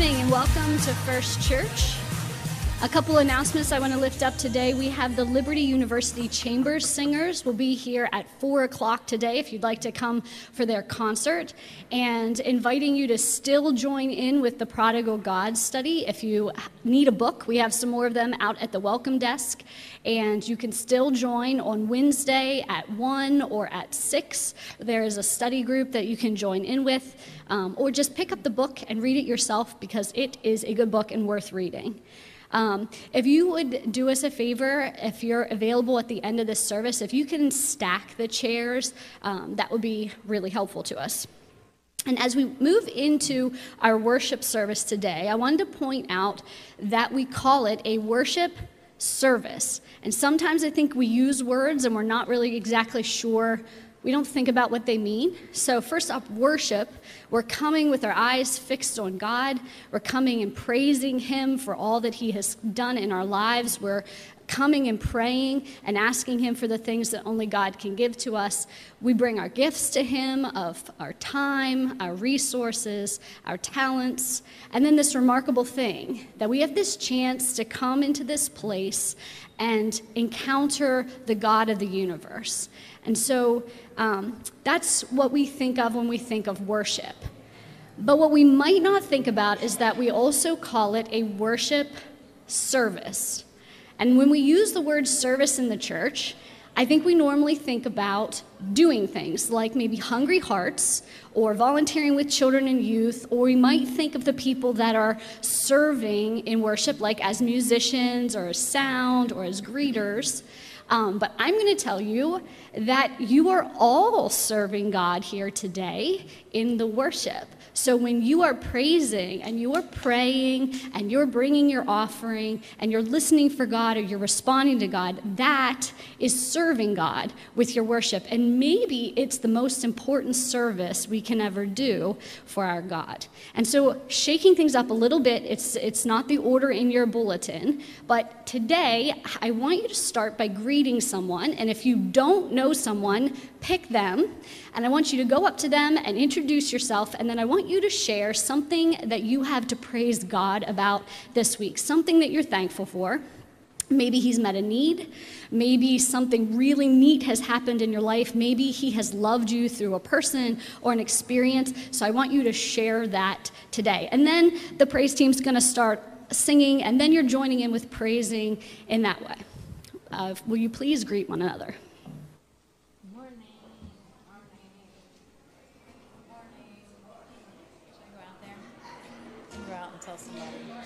morning and welcome to First Church. A couple announcements I want to lift up today. We have the Liberty University Chambers Singers will be here at 4 o'clock today if you'd like to come for their concert, and inviting you to still join in with the Prodigal God study. If you need a book, we have some more of them out at the welcome desk, and you can still join on Wednesday at 1 or at 6. There is a study group that you can join in with, or just pick up the book and read it yourself because it is a good book and worth reading. If you would do us a favor, if you're available at the end of this service, if you can stack the chairs, that would be really helpful to us. And as we move into our worship service today, I wanted to point out that we call it a worship service. And sometimes I think we use words and we're not really exactly sure. We don't think about what they mean. So first off, worship, we're coming with our eyes fixed on God. We're coming and praising Him for all that He has done in our lives. We're coming and praying and asking Him for the things that only God can give to us. We bring our gifts to Him of our time, our resources, our talents, and then this remarkable thing that we have this chance to come into this place and encounter the God of the universe. And so that's what we think of when we think of worship. But what we might not think about is that we also call it a worship service. And when we use the word service in the church, I think we normally think about doing things like maybe Hungry Hearts or volunteering with children and youth, or we might think of the people that are serving in worship like as musicians or as sound or as greeters. But I'm going to tell you that you are all serving God here today in the worship. So when you are praising and you are praying and you're bringing your offering and you're listening for God or you're responding to God, that is serving God with your worship. And maybe it's the most important service we can ever do for our God. And so shaking things up a little bit, it's not the order in your bulletin, but today I want you to start by greeting someone. And if you don't know someone, pick them. And I want you to go up to them and introduce yourself, and then I want you to share something that you have to praise God about this week, something that you're thankful for. Maybe He's met a need. Maybe something really neat has happened in your life. Maybe He has loved you through a person or an experience. So I want you to share that today. And then the praise team's going to start singing, and then you're joining in with praising in that way. Will you please greet one another? Tell somebody.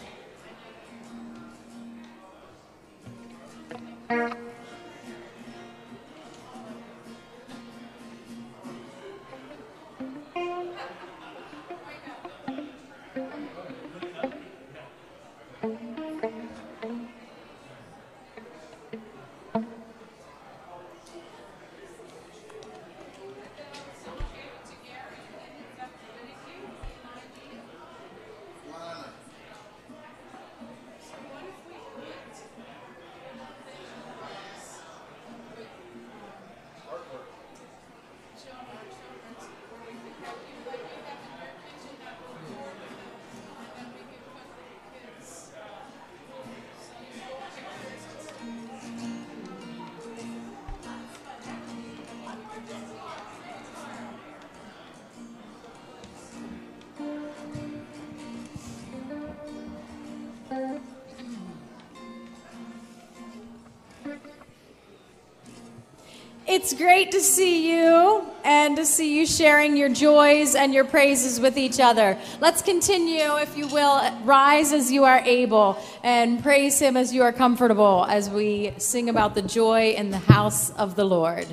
It's great to see you and to see you sharing your joys and your praises with each other. Let's continue, if you will, rise as you are able and praise Him as you are comfortable as we sing about the joy in the house of the Lord.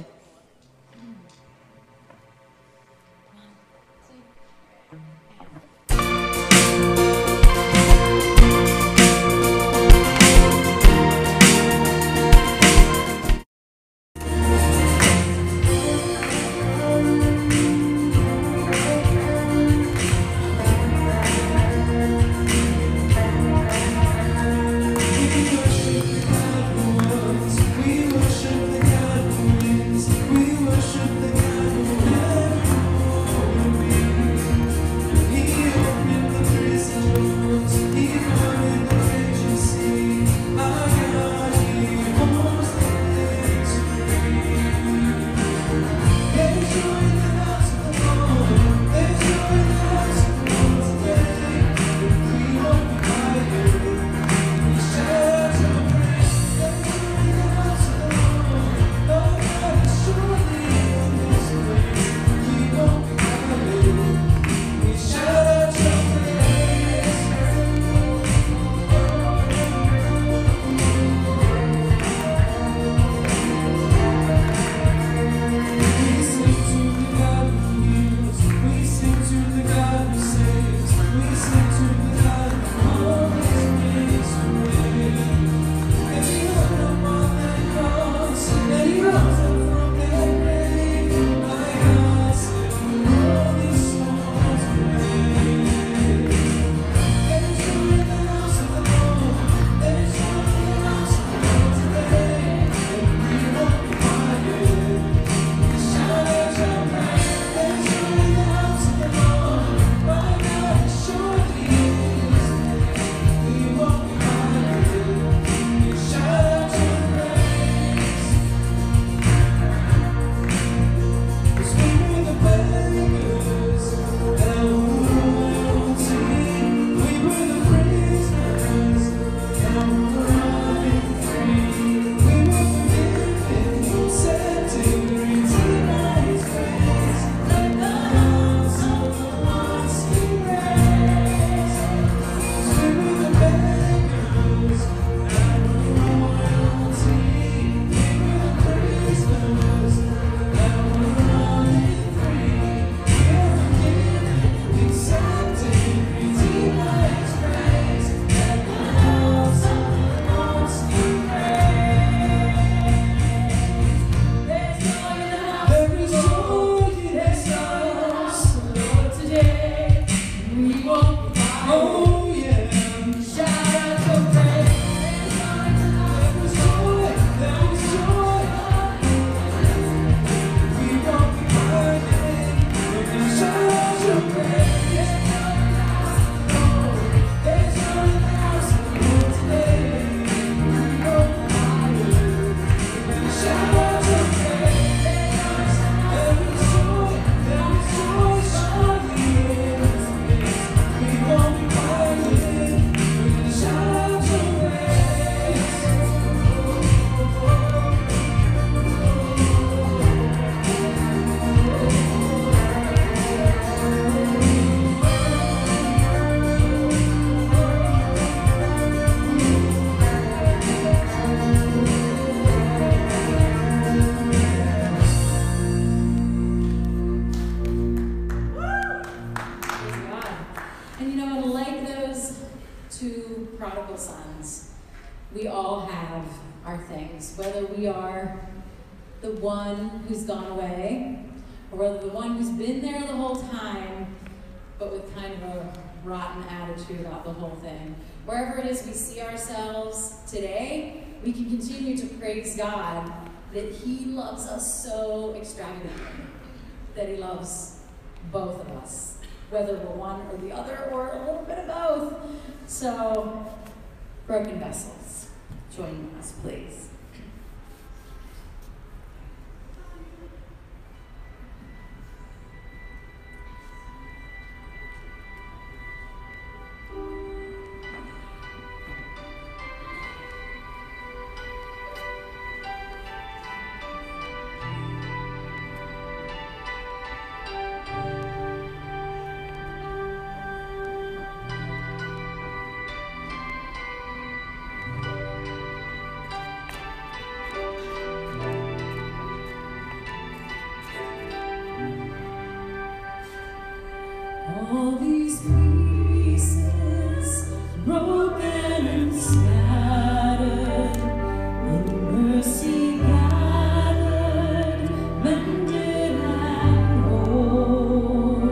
We worship the God who we all have our things, whether we are the one who's gone away, or whether the one who's been there the whole time, but with kind of a rotten attitude about the whole thing. Wherever it is we see ourselves today, we can continue to praise God that He loves us so extravagantly, that He loves both of us, whether we're one or the other, or a little bit of both. So, broken vessels, join us, please. All these pieces, broken and scattered, in mercy gathered, mended and whole,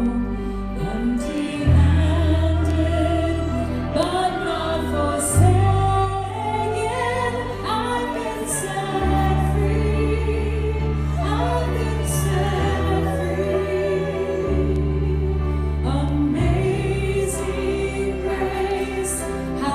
empty-handed, but not forsaken. I've been set free. I've been set free. Amazing grace.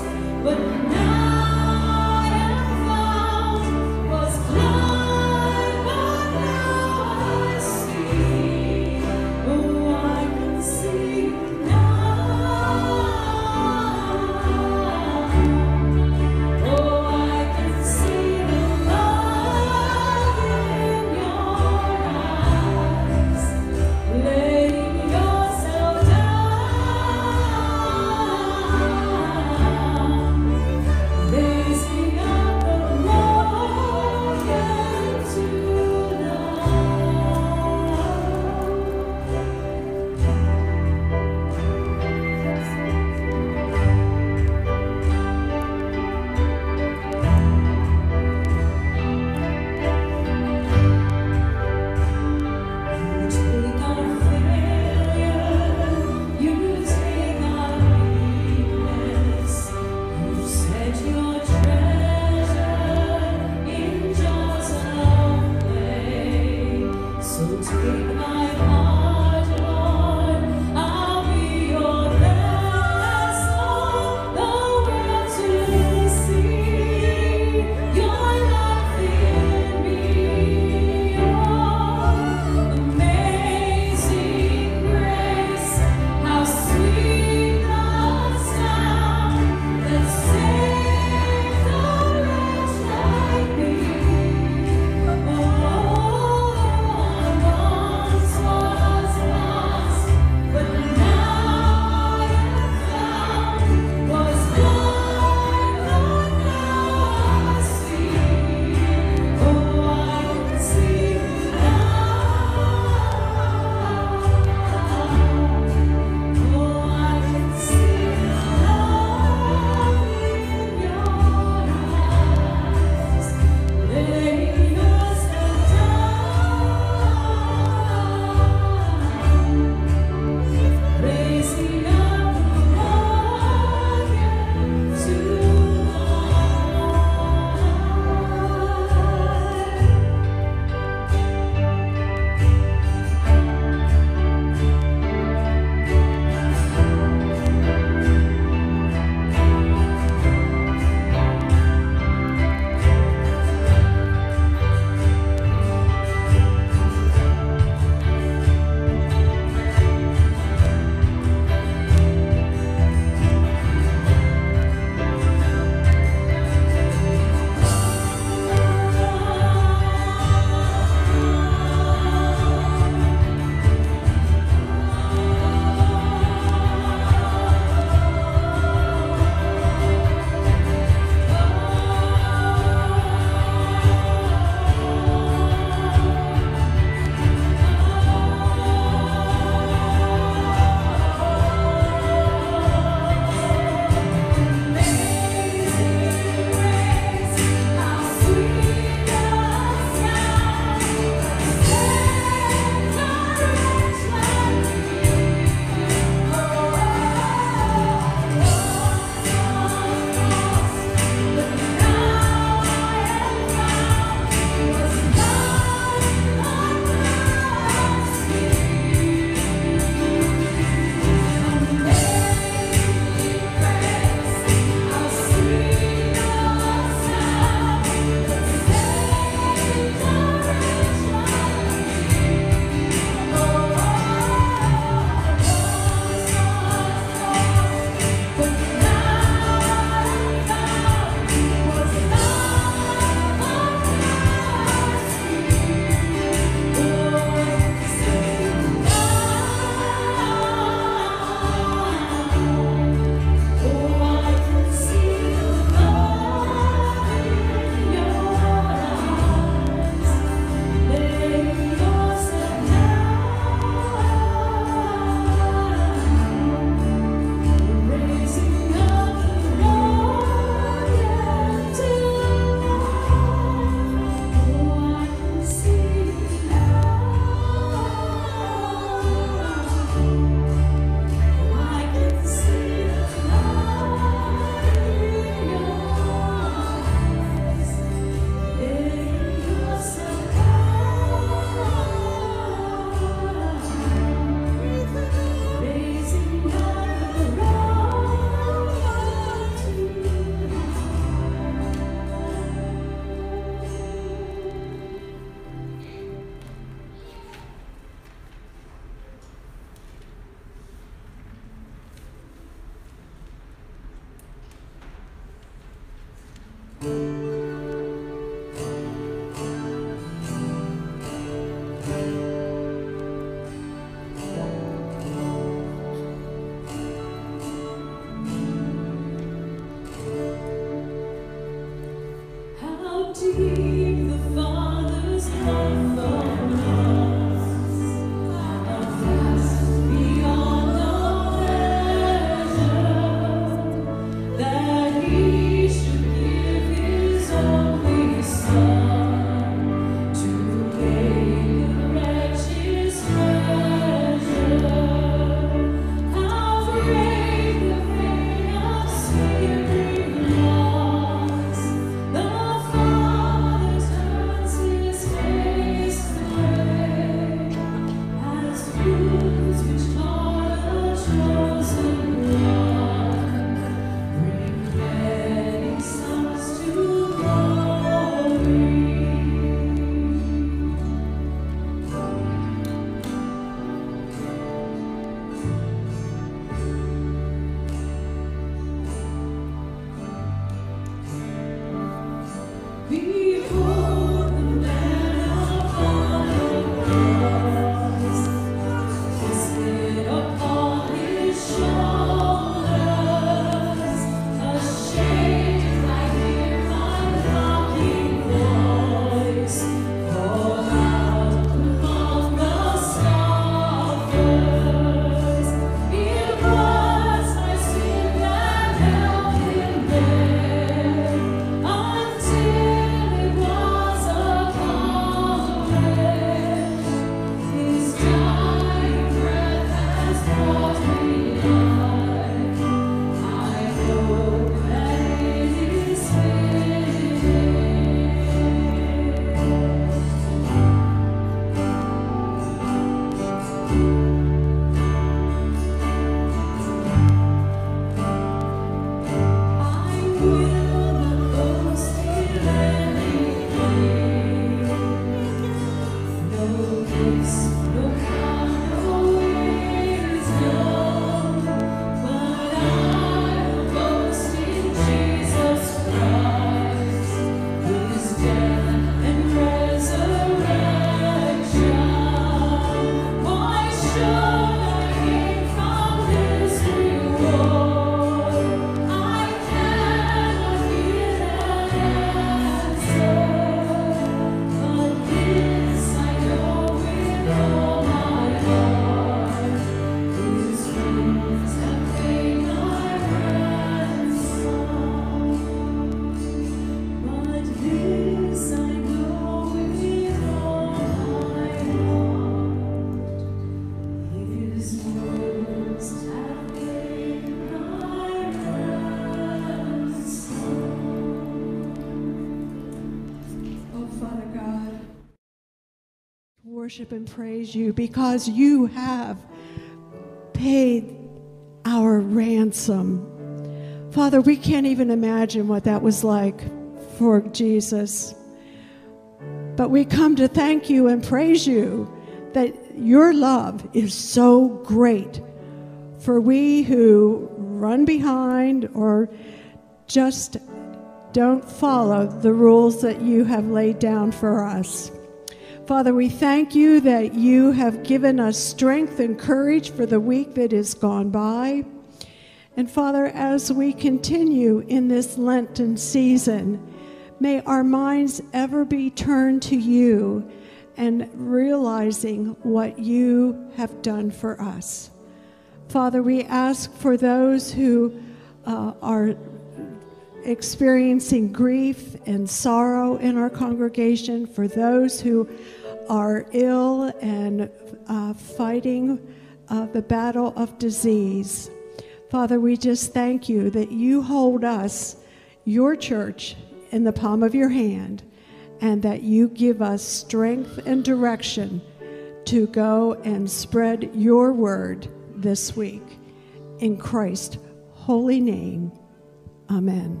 worship and praise you because you have paid our ransom. Father, we can't even imagine what that was like for Jesus. But we come to thank you and praise you that your love is so great for we who run behind or just don't follow the rules that you have laid down for us. Father, we thank you that you have given us strength and courage for the week that is gone by. And Father, as we continue in this Lenten season, may our minds ever be turned to you and realizing what you have done for us. Father, we ask for those who are experiencing grief and sorrow in our congregation, for those who are ill and fighting the battle of disease. Father, we just thank you that you hold us, your church, in the palm of your hand, and that you give us strength and direction to go and spread your word this week. In Christ's holy name, amen.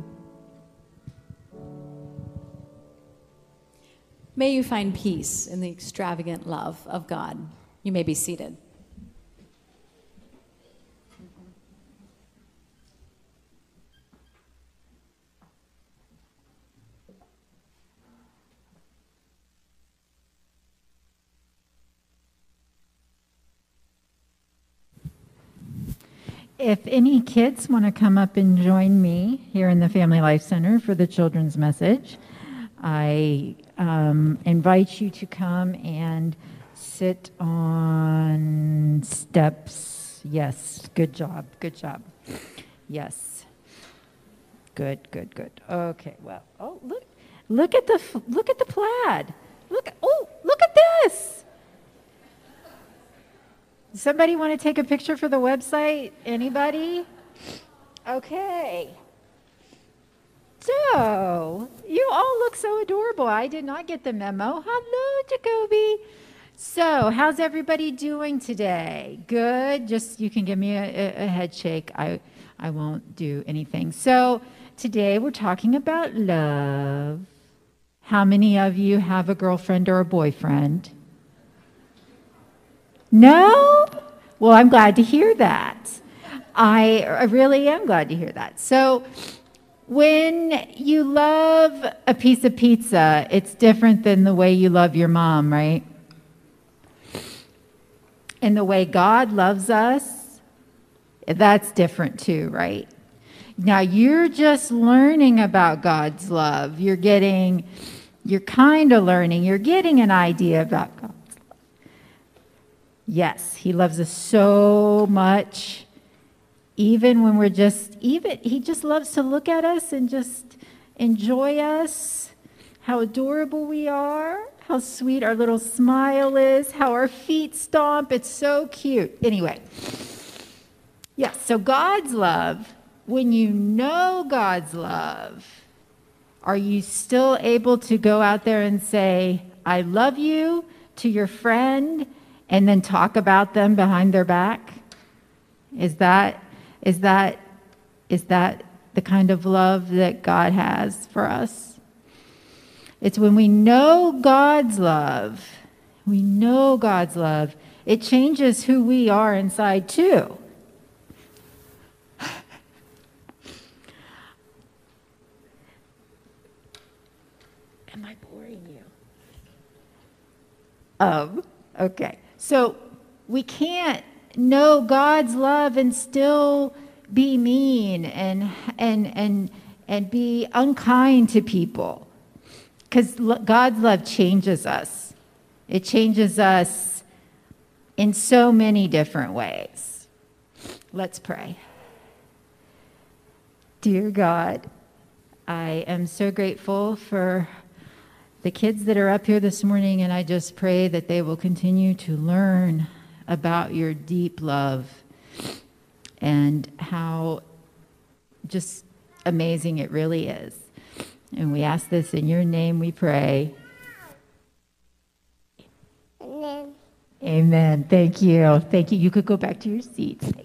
May you find peace in the extravagant love of God. You may be seated. If any kids want to come up and join me here in the Family Life Center for the children's message, I invite you to come and sit on steps. Yes, good job, good job. Yes, good. Okay, well, oh look at the plaid. Look at this. Somebody want to take a picture for the website? Anybody? Okay. So, you all look so adorable. I did not get the memo. Hello, Jacoby. So, how's everybody doing today? Good? Just, you can give me a head shake. I won't do anything. So, today we're talking about love. How many of you have a girlfriend or a boyfriend? No? Well, I'm glad to hear that. I really am glad to hear that. So, when you love a piece of pizza, it's different than the way you love your mom, right? And the way God loves us, that's different too, right? Now, you're just learning about God's love. You're kind of learning. You're getting an idea about God's love. Yes, he loves us so much. Even when he just loves to look at us and just enjoy us, how adorable we are, how sweet our little smile is, how our feet stomp. It's so cute. Anyway, yeah, so God's love, when you know God's love, are you still able to go out there and say, I love you to your friend, and then talk about them behind their back? Is that the kind of love that God has for us? It's when we know God's love, it changes who we are inside too. Am I boring you? Okay. So we can't know God's love and still be mean and be unkind to people, because God's love changes us. It changes us in so many different ways. Let's pray. Dear God, I am so grateful for the kids that are up here this morning, and I just pray that they will continue to learn about your deep love and how just amazing it really is. And we ask this in your name, we pray. Amen. Amen. Thank you. Thank you. You could go back to your seats. Thank you.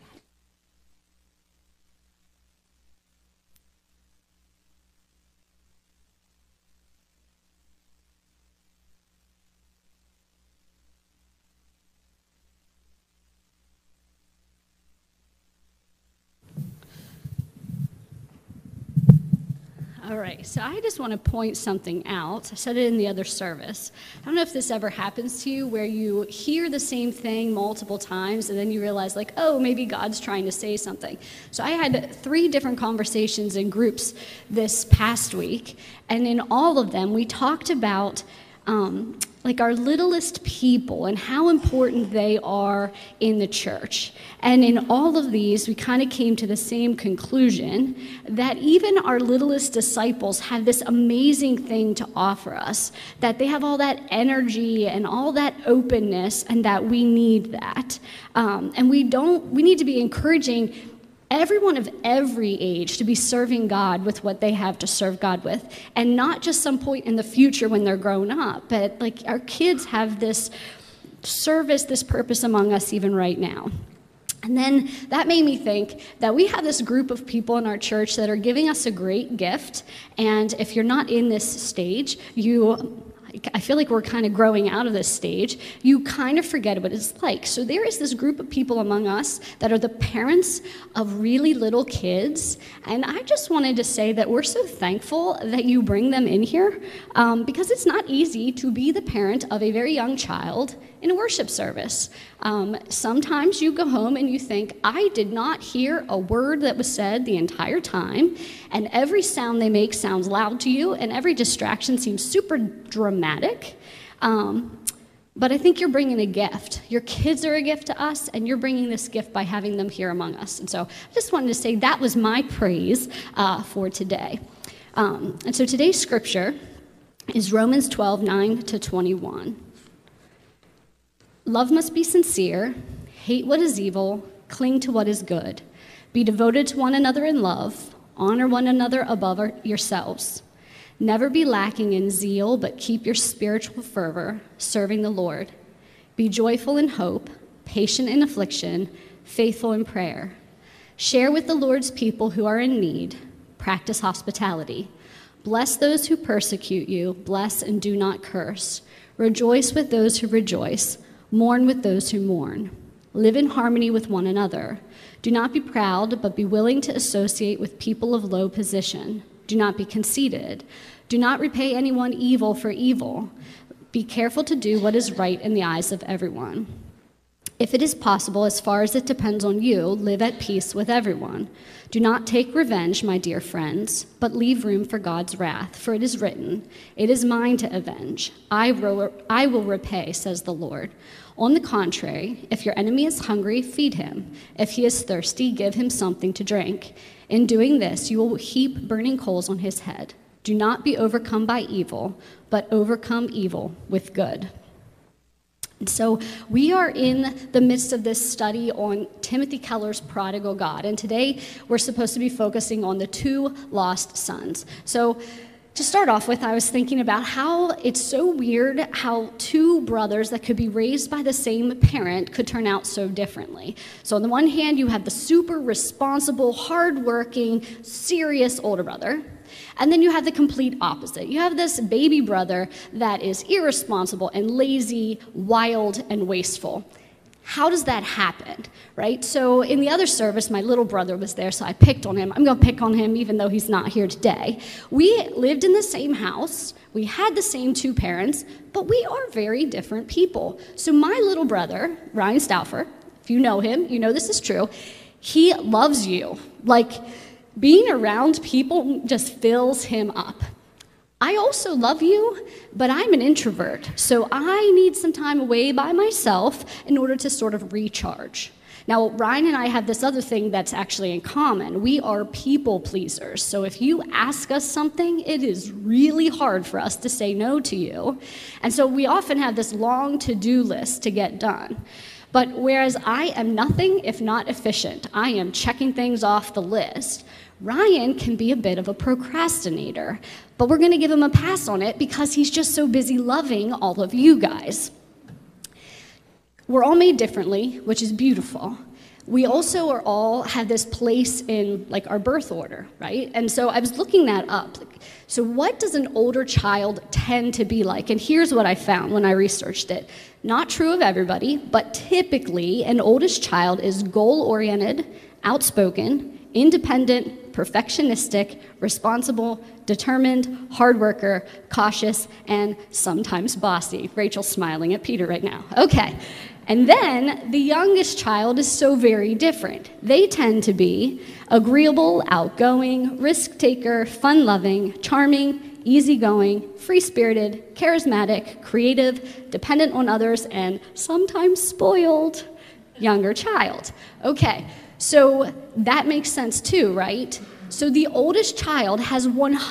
All right, so I just want to point something out. I said it in the other service. I don't know if this ever happens to you where you hear the same thing multiple times and then you realize, like, oh, maybe God's trying to say something. So I had 3 different conversations in groups this past week, and in all of them we talked about like our littlest people and how important they are in the church. And in all of these, we kind of came to the same conclusion that even our littlest disciples have this amazing thing to offer us, that they have all that energy and all that openness, and that we need that. And we need to be encouraging everyone of every age to be serving God with what they have to serve God with, and not just some point in the future when they're grown up, but like our kids have this service, this purpose among us even right now. And then that made me think that we have this group of people in our church that are giving us a great gift, and if you're not in this stage, I feel like we're kind of growing out of this stage. You kind of forget what it's like. So there is this group of people among us that are the parents of really little kids. And I just wanted to say that we're so thankful that you bring them in here, because it's not easy to be the parent of a very young child in a worship service. Sometimes you go home and you think, I did not hear a word that was said the entire time, and every sound they make sounds loud to you, and every distraction seems super dramatic. But I think you're bringing a gift. Your kids are a gift to us, and you're bringing this gift by having them here among us. And so I just wanted to say that was my praise for today. And so today's scripture is Romans 12:9-21. Love must be sincere, hate what is evil, cling to what is good. Be devoted to one another in love, honor one another above yourselves. Never be lacking in zeal, but keep your spiritual fervor, serving the Lord. Be joyful in hope, patient in affliction, faithful in prayer. Share with the Lord's people who are in need. Practice hospitality. Bless those who persecute you. Bless and do not curse. Rejoice with those who rejoice. Mourn with those who mourn. Live in harmony with one another. Do not be proud, but be willing to associate with people of low position. Do not be conceited. Do not repay anyone evil for evil. Be careful to do what is right in the eyes of everyone. If it is possible, as far as it depends on you, live at peace with everyone. Do not take revenge, my dear friends, but leave room for God's wrath, for it is written, "It is mine to avenge. I will repay," says the Lord. On the contrary, if your enemy is hungry, feed him. If he is thirsty, give him something to drink. In doing this, you will heap burning coals on his head. Do not be overcome by evil, but overcome evil with good. And so we are in the midst of this study on Timothy Keller's Prodigal God, and today we're supposed to be focusing on the 2 lost sons. So to start off with, I was thinking about how it's so weird how 2 brothers that could be raised by the same parent could turn out so differently. So on the one hand, you have the super responsible, hardworking, serious older brother. And then you have the complete opposite. You have this baby brother that is irresponsible and lazy, wild, and wasteful. How does that happen, right? So in the other service, my little brother was there, so I picked on him. I'm going to pick on him even though he's not here today. We lived in the same house. We had the same 2 parents, but we are very different people. So my little brother, Ryan Stauffer, if you know him, you know this is true, he loves you. Like, being around people just fills him up. I also love you, but I'm an introvert, so I need some time away by myself in order to sort of recharge. Now, Ryan and I have this other thing that's actually in common. We are people pleasers, so if you ask us something, it is really hard for us to say no to you. And so we often have this long to-do list to get done. But whereas I am nothing if not efficient, I am checking things off the list, Ryan can be a bit of a procrastinator, but we're going to give him a pass on it because he's just so busy loving all of you guys. we're all made differently, which is beautiful. We also are all have this place in like our birth order, right? And so I was looking that up. So what does an older child tend to be like? And here's what I found when I researched it. Not true of everybody, but typically an oldest child is goal-oriented, outspoken, independent, perfectionistic, responsible, determined, hard worker, cautious, and sometimes bossy. Rachel's smiling at Peter right now. Okay. And then the youngest child is so very different. They tend to be agreeable, outgoing, risk taker, fun-loving, charming, easygoing, free-spirited, charismatic, creative, dependent on others, and sometimes spoiled younger child. Okay, so that makes sense too, right? So the oldest child has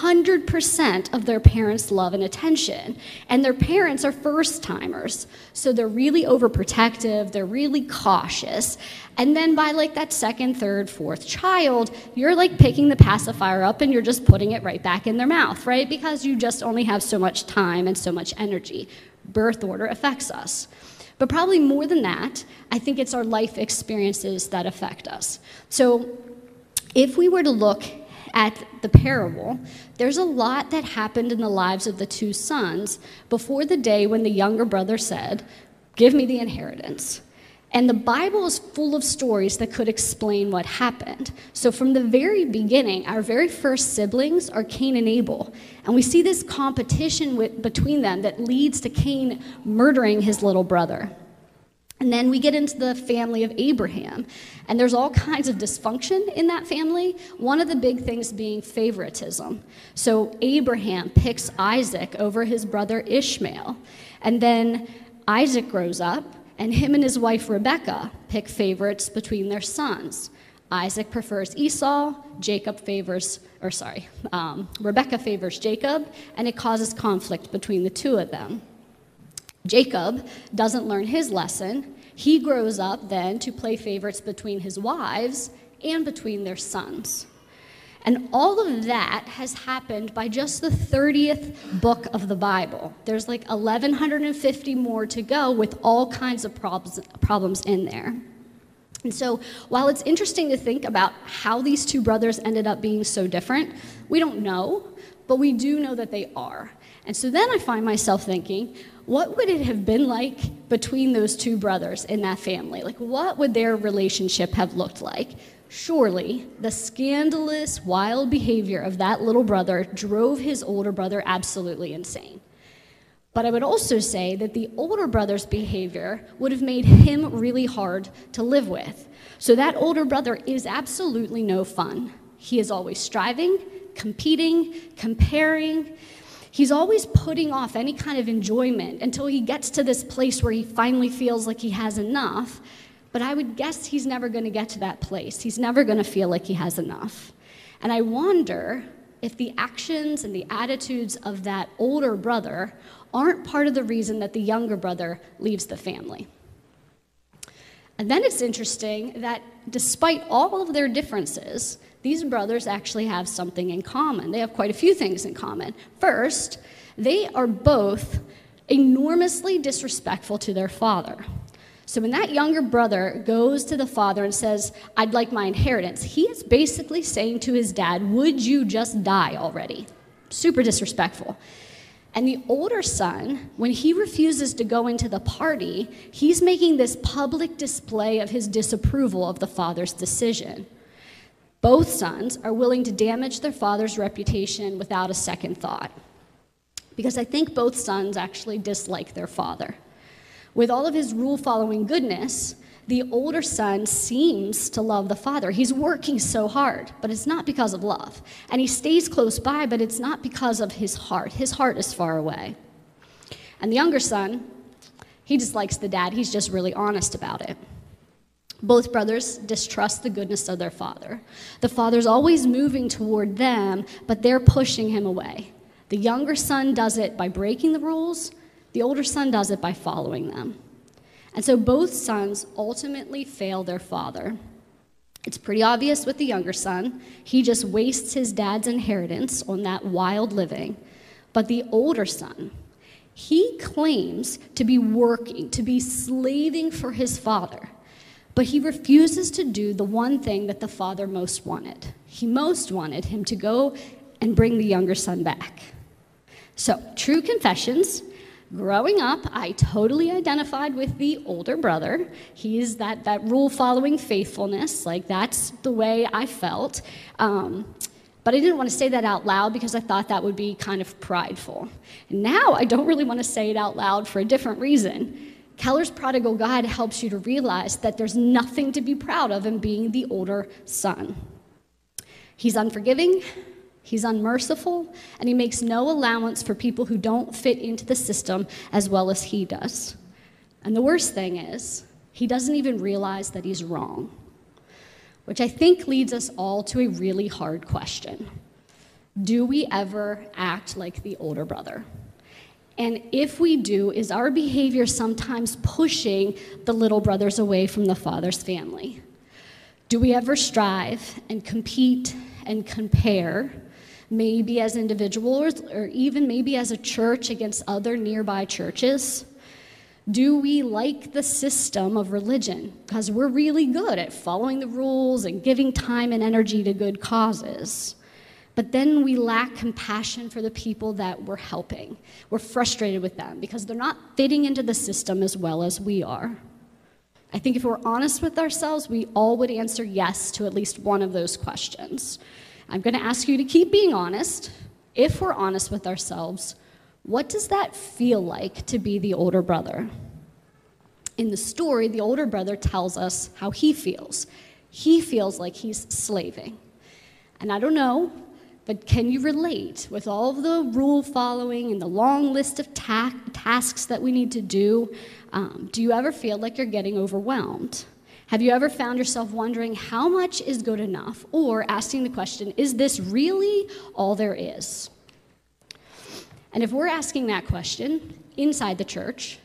100% of their parents' love and attention, and their parents are first-timers. So they're really overprotective, they're really cautious, and then by like that second, third, fourth child, you're like picking the pacifier up and you're just putting it right back in their mouth, right? Because you just only have so much time and so much energy. Birth order affects us. But probably more than that, I think it's our life experiences that affect us. So if we were to look at the parable, there's a lot that happened in the lives of the two sons before the day when the younger brother said, "Give me the inheritance." And the Bible is full of stories that could explain what happened. So from the very beginning, our very first siblings are Cain and Abel. And we see this competition between them that leads to Cain murdering his little brother. And then we get into the family of Abraham, and there's all kinds of dysfunction in that family, one of the big things being favoritism. So Abraham picks Isaac over his brother Ishmael, and then Isaac grows up, and him and his wife Rebekah pick favorites between their sons. Isaac prefers Esau, Rebekah favors Jacob, and it causes conflict between the two of them. Jacob doesn't learn his lesson. He grows up then to play favorites between his wives and between their sons. And all of that has happened by just the 30th book of the Bible. There's like 1,150 more to go with all kinds of problems in there. And so while it's interesting to think about how these two brothers ended up being so different, we don't know, but we do know that they are. And so then I find myself thinking, what would it have been like between those two brothers in that family? Like, what would their relationship have looked like? Surely, the scandalous, wild behavior of that little brother drove his older brother absolutely insane. But I would also say that the older brother's behavior would have made him really hard to live with. So that older brother is absolutely no fun. He is always striving, competing, comparing. He's always putting off any kind of enjoyment until he gets to this place where he finally feels like he has enough. But I would guess he's never going to get to that place. He's never going to feel like he has enough. And I wonder if the actions and the attitudes of that older brother aren't part of the reason that the younger brother leaves the family. And then it's interesting that despite all of their differences, these brothers actually have something in common. They have quite a few things in common. First, they are both enormously disrespectful to their father. So when that younger brother goes to the father and says, "I'd like my inheritance," he is basically saying to his dad, "Would you just die already?" Super disrespectful. And the older son, when he refuses to go into the party, he's making this public display of his disapproval of the father's decision. Both sons are willing to damage their father's reputation without a second thought, because I think both sons actually dislike their father. With all of his rule-following goodness, the older son seems to love the father. He's working so hard, but it's not because of love. And he stays close by, but it's not because of his heart. His heart is far away. And the younger son, he dislikes the dad. He's just really honest about it. Both brothers distrust the goodness of their father. The father's always moving toward them, but they're pushing him away. The younger son does it by breaking the rules. The older son does it by following them. And so both sons ultimately fail their father. It's pretty obvious with the younger son. He just wastes his dad's inheritance on that wild living. But the older son, He claims to be working, to be slaving for his father, but he refuses to do the one thing that the father most wanted. He most wanted him to go and bring the younger son back. So, true confessions. Growing up, I totally identified with the older brother. He's that rule-following faithfulness. Like, that's the way I felt. But I didn't want to say that out loud because I thought that would be kind of prideful. And now I don't really want to say it out loud for a different reason. Keller's Prodigal Guide helps you to realize that there's nothing to be proud of in being the older son. He's unforgiving, he's unmerciful, and he makes no allowance for people who don't fit into the system as well as he does. And the worst thing is, he doesn't even realize that he's wrong, which I think leads us all to a really hard question. Do we ever act like the older brother? And if we do, is our behavior sometimes pushing the little brothers away from the father's family? Do we ever strive and compete and compare, maybe as individuals or even maybe as a church against other nearby churches? Do we like the system of religion because we're really good at following the rules and giving time and energy to good causes? But then we lack compassion for the people that we're helping. We're frustrated with them because they're not fitting into the system as well as we are. I think if we're honest with ourselves, we all would answer yes to at least one of those questions. I'm going to ask you to keep being honest. If we're honest with ourselves, what does that feel like to be the older brother? In the story, the older brother tells us how he feels. He feels like he's slaving. And I don't know, but can you relate with all of the rule following and the long list of tasks that we need to do? Do you ever feel like you're getting overwhelmed? Have you ever found yourself wondering how much is good enough? Or asking the question, is this really all there is? And if we're asking that question inside the church,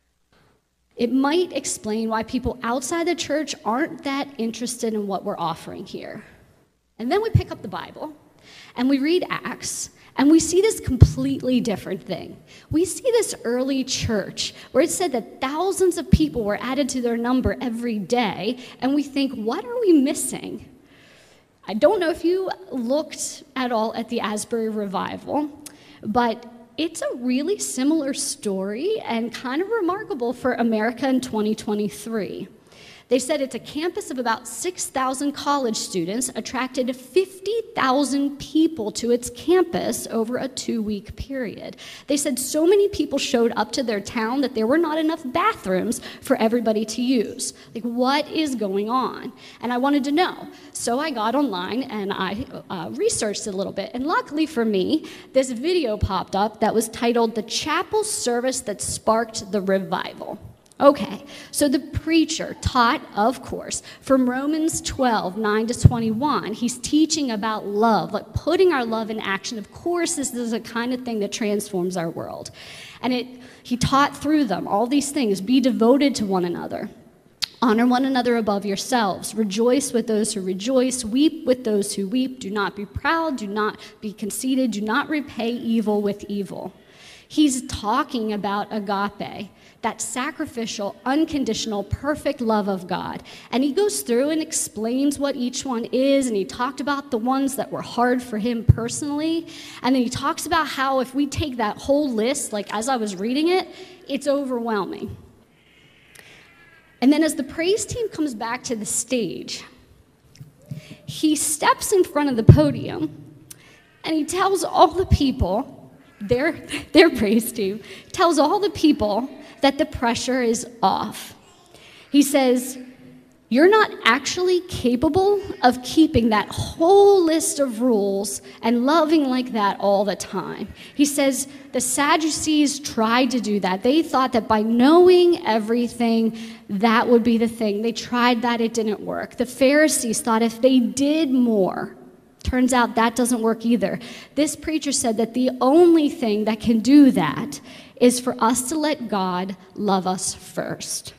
it might explain why people outside the church aren't that interested in what we're offering here. And then we pick up the Bible, and we read Acts, and we see this completely different thing. We see this early church where it said that thousands of people were added to their number every day, and we think, what are we missing? I don't know if you looked at all at the Asbury Revival, but it's a really similar story and kind of remarkable for America in 2023. They said it's a campus of about 6,000 college students, attracted 50,000 people to its campus over a 2-week period. They said so many people showed up to their town that there were not enough bathrooms for everybody to use. Like, what is going on? And I wanted to know. So I got online and I researched it a little bit. And luckily for me, this video popped up that was titled "The Chapel Service That Sparked the Revival." Okay, so the preacher taught, of course, from Romans 12, 9 to 21. He's teaching about love, like putting our love in action. Of course, this is the kind of thing that transforms our world. And he taught through them all these things. Be devoted to one another. Honor one another above yourselves. Rejoice with those who rejoice. Weep with those who weep. Do not be proud. Do not be conceited. Do not repay evil with evil. He's talking about agape, that sacrificial, unconditional, perfect love of God. And he goes through and explains what each one is, and he talked about the ones that were hard for him personally. And then he talks about how if we take that whole list, like as I was reading it, it's overwhelming. And then as the praise team comes back to the stage, he steps in front of the podium and he tells all the people, their praise team, tells all the people that the pressure is off. He says, you're not actually capable of keeping that whole list of rules and loving like that all the time. He says the Sadducees tried to do that. They thought that by knowing everything, that would be the thing. They tried that, it didn't work. The Pharisees thought if they did more, turns out that doesn't work either. This preacher said that the only thing that can do that is for us to let God love us first.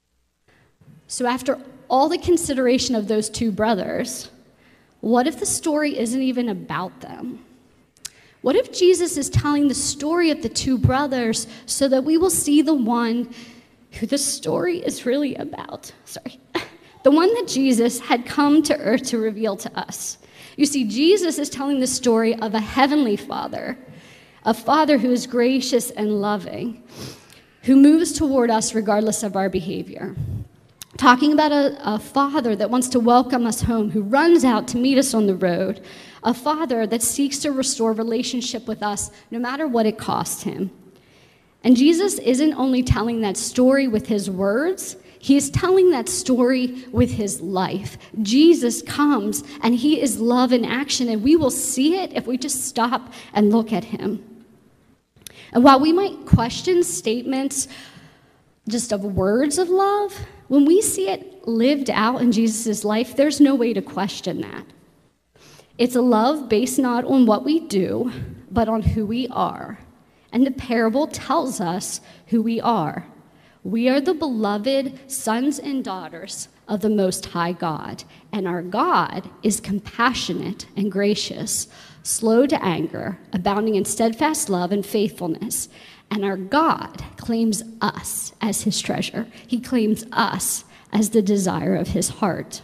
So after all the consideration of those two brothers, what if the story isn't even about them? What if Jesus is telling the story of the two brothers so that we will see the one who the story is really about? The one that Jesus had come to earth to reveal to us. You see, Jesus is telling the story of a heavenly Father, a Father who is gracious and loving, who moves toward us regardless of our behavior. Talking about a Father that wants to welcome us home, who runs out to meet us on the road, a Father that seeks to restore relationship with us no matter what it costs him. And Jesus isn't only telling that story with his words, he is telling that story with his life. Jesus comes and he is love in action, and we will see it if we just stop and look at him. And while we might question statements just of words of love, when we see it lived out in Jesus' life, there's no way to question that. It's a love based not on what we do, but on who we are. And the parable tells us who we are. We are the beloved sons and daughters of the Most High God, and our God is compassionate and gracious, slow to anger, abounding in steadfast love and faithfulness. And our God claims us as his treasure. He claims us as the desire of his heart.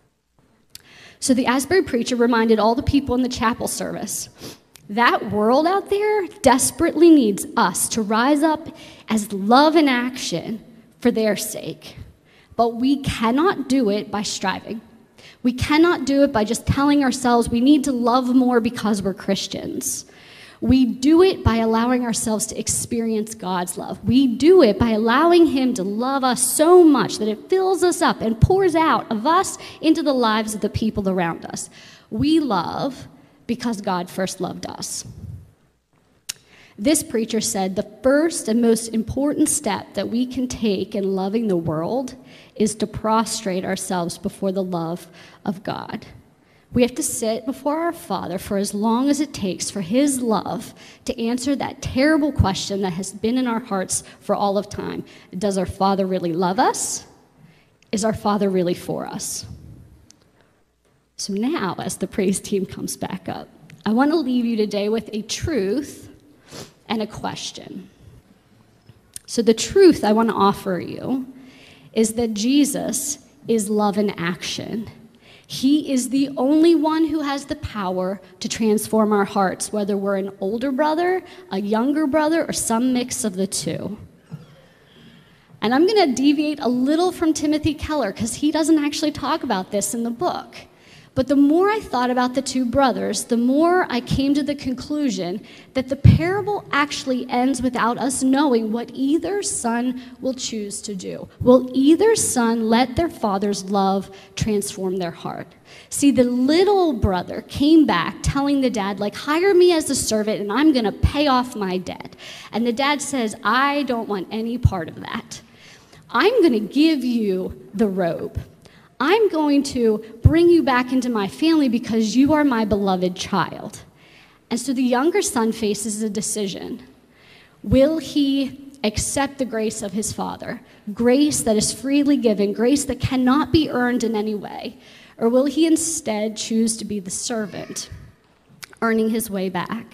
So the Asbury preacher reminded all the people in the chapel service, that world out there desperately needs us to rise up as love in action for their sake. But we cannot do it by striving. We cannot do it by just telling ourselves we need to love more because we're Christians. We do it by allowing ourselves to experience God's love. We do it by allowing him to love us so much that it fills us up and pours out of us into the lives of the people around us. We love because God first loved us. This preacher said the first and most important step that we can take in loving the world is to prostrate ourselves before the love of God. We have to sit before our Father for as long as it takes for his love to answer that terrible question that has been in our hearts for all of time. Does our Father really love us? Is our Father really for us? So now, as the praise team comes back up, I want to leave you today with a truth and a question. So the truth I want to offer you is that Jesus is love in action. He is the only one who has the power to transform our hearts, whether we're an older brother, a younger brother, or some mix of the two. And I'm going to deviate a little from Timothy Keller because he doesn't actually talk about this in the book. But the more I thought about the two brothers, the more I came to the conclusion that the parable actually ends without us knowing what either son will choose to do. Will either son let their father's love transform their heart? See, the little brother came back telling the dad, like, hire me as a servant and I'm going to pay off my debt. And the dad says, I don't want any part of that. I'm going to give you the robe. I'm going to bring you back into my family because you are my beloved child. And so the younger son faces a decision. Will he accept the grace of his father, grace that is freely given, grace that cannot be earned in any way? Or will he instead choose to be the servant, earning his way back?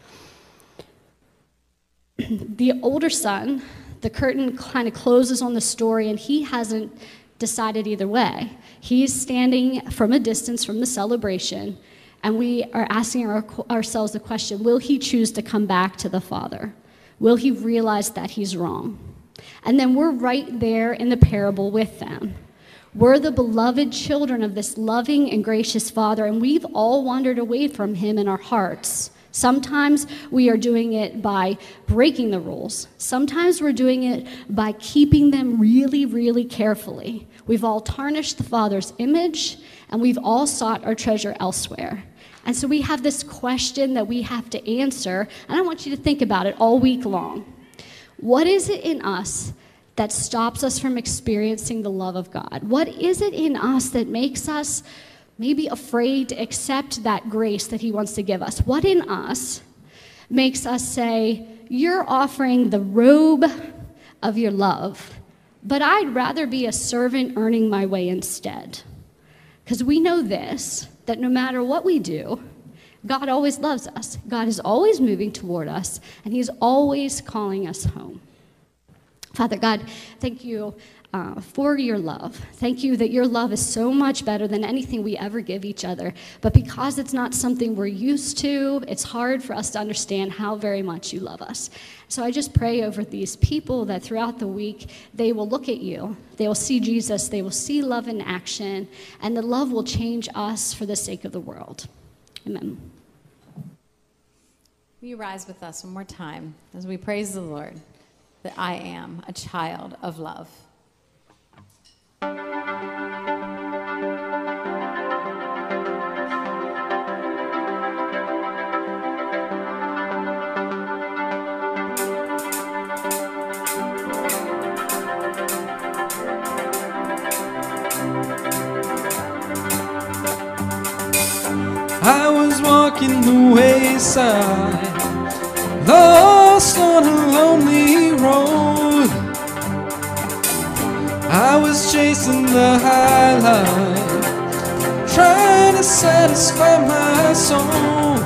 The older son, the curtain kind of closes on the story, and he hasn't decided either way. He's standing from a distance from the celebration, and we are asking ourselves the question, will he choose to come back to the Father? Will he realize that he's wrong? And then we're right there in the parable with them. We're the beloved children of this loving and gracious Father, and we've all wandered away from him in our hearts. Sometimes we are doing it by breaking the rules. Sometimes we're doing it by keeping them really, really carefully. We've all tarnished the Father's image, and we've all sought our treasure elsewhere. And so we have this question that we have to answer, and I want you to think about it all week long. What is it in us that stops us from experiencing the love of God? What is it in us that makes us maybe afraid to accept that grace that he wants to give us? What in us makes us say, you're offering the robe of your love, but I'd rather be a servant earning my way instead? Because we know this, that no matter what we do, God always loves us. God is always moving toward us, and he's always calling us home. Father God, thank you for your love. Thank you that your love is so much better than anything we ever give each other. But because it's not something we're used to, it's hard for us to understand how very much you love us. So I just pray over these people that throughout the week, they will look at you. They will see Jesus. They will see love in action. And the love will change us for the sake of the world. Amen. Will you rise with us one more time as we praise the Lord that I am a child of love. I was walking the wayside, lost on a lonely road. I was chasing the high line, trying to satisfy my soul.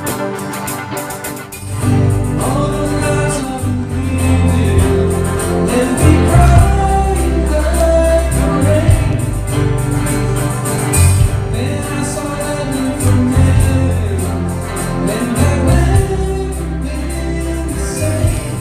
All the lies I've been believing left me crying like the rain. Then I saw lightning from heaven, and I've never been the same.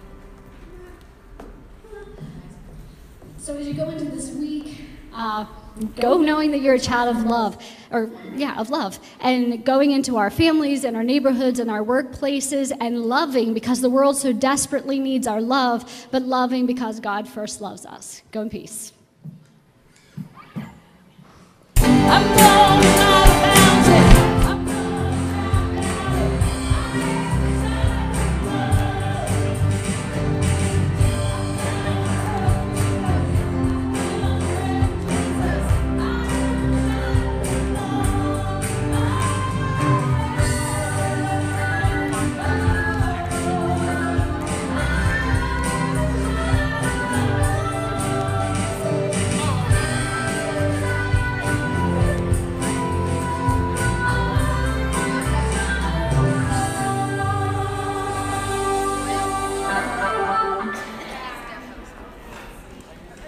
So as you go into this week, Go knowing that you're a child of love, of love, and going into our families and our neighborhoods and our workplaces and loving because the world so desperately needs our love, but loving because God first loves us. Go in peace. I'm going